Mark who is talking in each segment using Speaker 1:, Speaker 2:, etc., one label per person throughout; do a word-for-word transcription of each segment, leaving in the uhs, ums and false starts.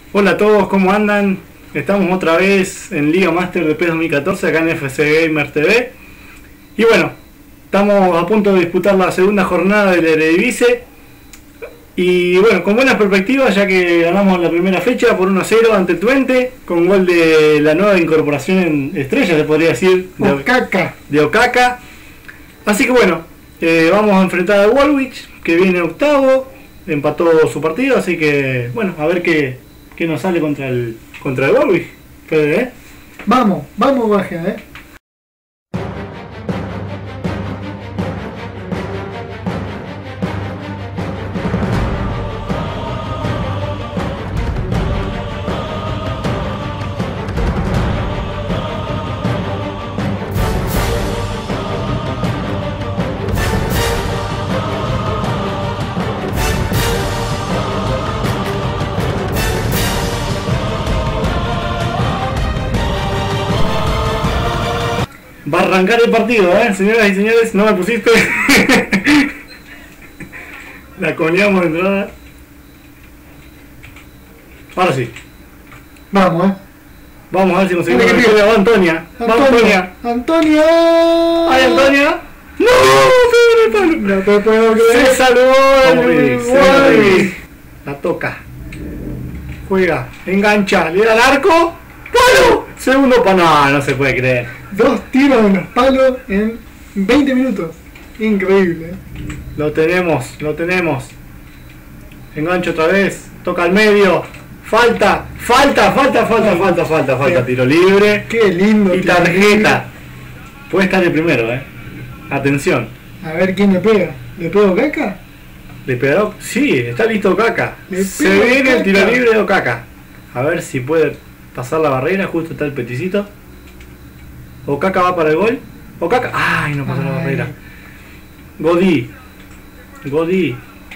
Speaker 1: Hola a todos, ¿cómo andan? Estamos otra vez en Liga Master de PES dos mil catorce acá en F C Gamer T V. Y bueno, estamos a punto de disputar la segunda jornada del Eredivisie. Y bueno, con buenas perspectivas, ya que ganamos la primera fecha por uno a cero ante Twente, con gol de la nueva incorporación en estrella, se podría decir, de
Speaker 2: Okaka.
Speaker 1: de Okaka. Así que bueno, eh, vamos a enfrentar a Woolwich, que viene octavo, empató su partido, así que bueno, a ver qué, qué nos sale contra el contra el Woolwich. ¿Eh?
Speaker 2: Vamos, vamos baja, eh.
Speaker 1: Va a arrancar el partido, ¿eh? Señoras y señores, no me pusiste. La coneamos de entrada. Ahora sí.
Speaker 2: Vamos, eh.
Speaker 1: Vamos a ver si conseguimos
Speaker 2: Dale,
Speaker 1: la
Speaker 2: que
Speaker 1: victoria. Va Antonia. Va Antonia.
Speaker 2: Antonia.
Speaker 1: ¡Ay, Antonia! ¡No! ¡Se pegó en el palo!
Speaker 2: No te puedo creer.
Speaker 1: Se salvó el
Speaker 2: Vamos, Vivi,
Speaker 1: Uruguay. La toca. Juega. Engancha. Le da al arco. ¡Palo! Segundo palo. No, no se puede creer.
Speaker 2: Dos tiros en los palos en veinte minutos. Increíble. eh.
Speaker 1: Lo tenemos, lo tenemos. Engancho otra vez. Toca al medio. Falta, falta, falta, falta, falta, falta, falta. Tiro libre.
Speaker 2: Qué lindo.
Speaker 1: Y
Speaker 2: tiro
Speaker 1: tarjeta. Puede estar el primero, eh. Atención.
Speaker 2: libre. A ver quién le pega. ¿Le pego Okaka?
Speaker 1: ¿Le pegó? Sí, está listo Okaka.
Speaker 2: Le
Speaker 1: Se
Speaker 2: pegó
Speaker 1: viene el tiro
Speaker 2: Okaka.
Speaker 1: libre de Okaka. A ver si puede pasar la barrera. Justo está el peticito. Okaka va para el gol. Okaka. Ay, no pasó la
Speaker 2: Ay.
Speaker 1: barrera. Godí. Godí.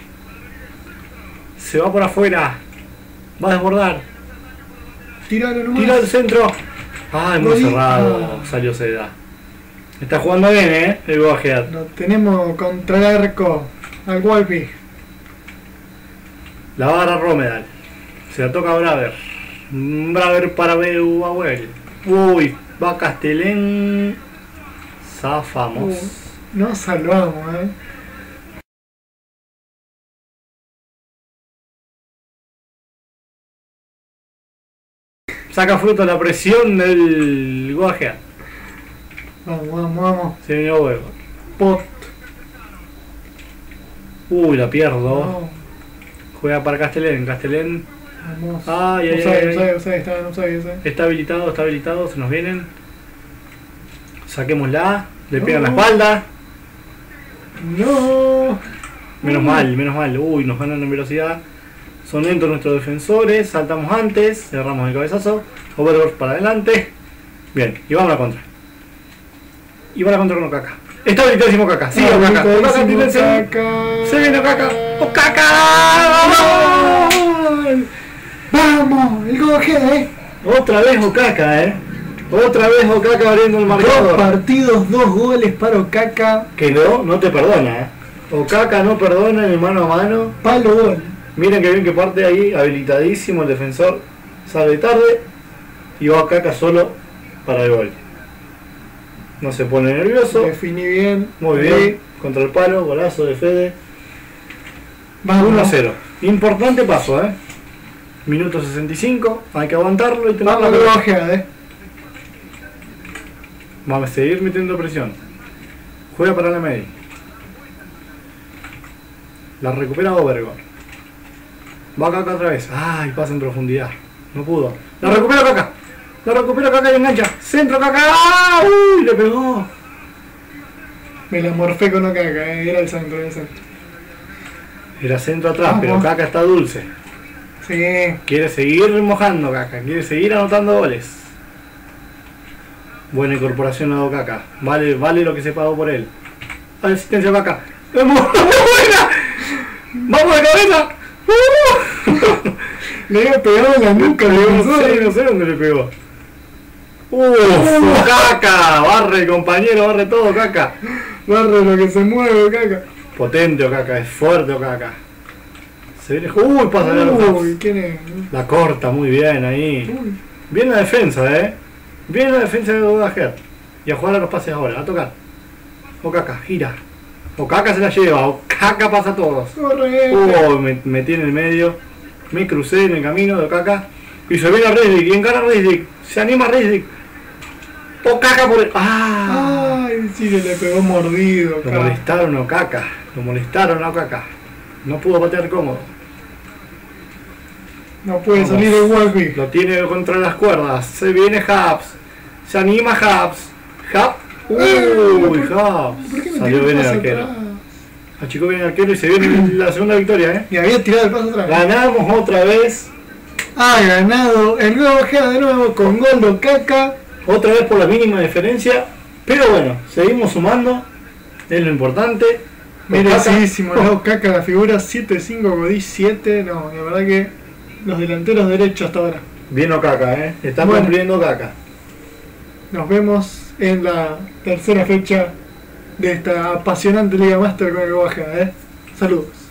Speaker 1: Se va por afuera. Va a desbordar.
Speaker 2: Tiralo nomás.
Speaker 1: Tira al centro. Ay, muy
Speaker 2: Godí.
Speaker 1: cerrado.
Speaker 2: Ah.
Speaker 1: Salió Seda. Está jugando bien, eh. El Boajeat.
Speaker 2: Lo tenemos contra el arco. Al Walpi.
Speaker 1: La barra Romedal. Se la toca a Braver. Braver para Beuahuel. Uy, va Castelén. Zafamos.
Speaker 2: Uh, nos salvamos, eh.
Speaker 1: Saca fruto la presión del Guajea.
Speaker 2: Vamos, vamos, vamos.
Speaker 1: Se vino huevo.
Speaker 2: Pot.
Speaker 1: Uy, la pierdo.
Speaker 2: No.
Speaker 1: Juega para Castelén. Castelén
Speaker 2: Vamos.
Speaker 1: Ay, ay,
Speaker 2: Usai,
Speaker 1: ay,
Speaker 2: usai,
Speaker 1: ay.
Speaker 2: usai, está, usai, usai.
Speaker 1: está habilitado, está habilitado. Se nos vienen. Saquémosla. Le pegan la
Speaker 2: No.
Speaker 1: espalda.
Speaker 2: No.
Speaker 1: Menos mal, menos mal. Uy, nos ganan en velocidad. Son lentos nuestros defensores. Saltamos antes. Cerramos el cabezazo. Overlord para adelante. Bien, y vamos a la contra. Y va a la contra con Okaka. Está habilitadísimo Okaka. Sí,
Speaker 2: Ah,
Speaker 1: Okaka.
Speaker 2: habilitadísimo
Speaker 1: Okaka, tírense.
Speaker 2: Okaka.
Speaker 1: Se viene Okaka. Okaka. ¡Vamos!
Speaker 2: Vamos, el Goge, eh.
Speaker 1: Otra vez Okaka, eh. Otra vez Okaka abriendo el
Speaker 2: Dos
Speaker 1: marcador.
Speaker 2: partidos, dos goles para Okaka.
Speaker 1: Que no, no te perdona, eh. Okaka no perdona en el mano a mano.
Speaker 2: Palo gol.
Speaker 1: Miren que bien que parte ahí, habilitadísimo el defensor. Sale tarde. Y va Okaka solo para el gol. No se pone nervioso.
Speaker 2: Definí bien.
Speaker 1: Muy bien. Contra el palo, golazo de Fede.
Speaker 2: Vamos.
Speaker 1: uno a cero. Importante paso, eh. Minuto sesenta y cinco. Hay que aguantarlo y tener
Speaker 2: Vamos,
Speaker 1: la
Speaker 2: el
Speaker 1: pelota.
Speaker 2: Goge, eh.
Speaker 1: Vamos a seguir metiendo presión. Juega para la media. La recupera Obergon. Va Okaka otra vez. Ay, pasa en profundidad. No pudo. La recupera Okaka. La recupera Okaka y engancha. Centro Okaka. ¡Ah! ¡Uy! Le pegó.
Speaker 2: Me la morfé con Okaka, eh. Era el centro, era el centro.
Speaker 1: Era centro atrás,
Speaker 2: Vamos.
Speaker 1: pero Okaka está dulce.
Speaker 2: Sí.
Speaker 1: Quiere seguir mojando Okaka. Quiere seguir anotando goles. Buena incorporación a Okaka. Vale, vale lo que se pagó por él. Asistencia Okaka. ¡Es muy buena! ¡Vamos de cabeza! ¡Uh!
Speaker 2: Le había pegado en la nuca, le
Speaker 1: No
Speaker 2: pasó.
Speaker 1: sé, no sé dónde le pegó. ¡Uf! ¡Caca! Barre, compañero, barre todo, Caca.
Speaker 2: Barre lo que se mueve, Okaka.
Speaker 1: Potente Okaka, es fuerte Okaka. Se viene. Uy, pasa de los
Speaker 2: Uy, ¿quién es?
Speaker 1: La corta muy bien ahí.
Speaker 2: Uy.
Speaker 1: Bien la defensa, eh. Bien la defensa de Odager. Y a jugar a los pases ahora, a tocar. Okaka, gira. Okaka se la lleva, Okaka pasa a todos.
Speaker 2: Corre.
Speaker 1: Uy, me metí en el medio. Me crucé en el camino de Okaka. Y se viene a Rizdik. Y encara a Rizdik. Se anima a Rizdik. Okaka por el. ¡Ah!
Speaker 2: Ay, sí que le pegó mordido.
Speaker 1: Lo
Speaker 2: acá.
Speaker 1: molestaron a Okaka. Lo molestaron a Okaka. No pudo patear cómodo.
Speaker 2: No puede
Speaker 1: Vamos.
Speaker 2: salir el Walby.
Speaker 1: Lo tiene contra las cuerdas. Se viene Haps. Se anima Haps. Haps. Uy, Haps.
Speaker 2: ¿Por qué me
Speaker 1: Salió
Speaker 2: tiró
Speaker 1: bien el
Speaker 2: paso
Speaker 1: arquero.
Speaker 2: atrás?
Speaker 1: Achicó bien el arquero y se viene la segunda victoria, eh.
Speaker 2: Y había tirado el paso atrás.
Speaker 1: Ganamos otra vez.
Speaker 2: Ha ganado el nuevo Ojeda de nuevo con gol de Okaka.
Speaker 1: Otra vez por la mínima diferencia. Pero bueno, seguimos sumando. Es lo importante.
Speaker 2: Merecidísimo,
Speaker 1: Okaka.
Speaker 2: ¿no? Okaka la figura siete cinco, Godí siete. No, la verdad que los delanteros derechos hasta ahora.
Speaker 1: Bien Okaka, eh. Está
Speaker 2: Bueno.
Speaker 1: cumpliendo Okaka.
Speaker 2: Nos vemos en la tercera fecha de esta apasionante Liga Master con el Ojeda, ¿eh? Saludos.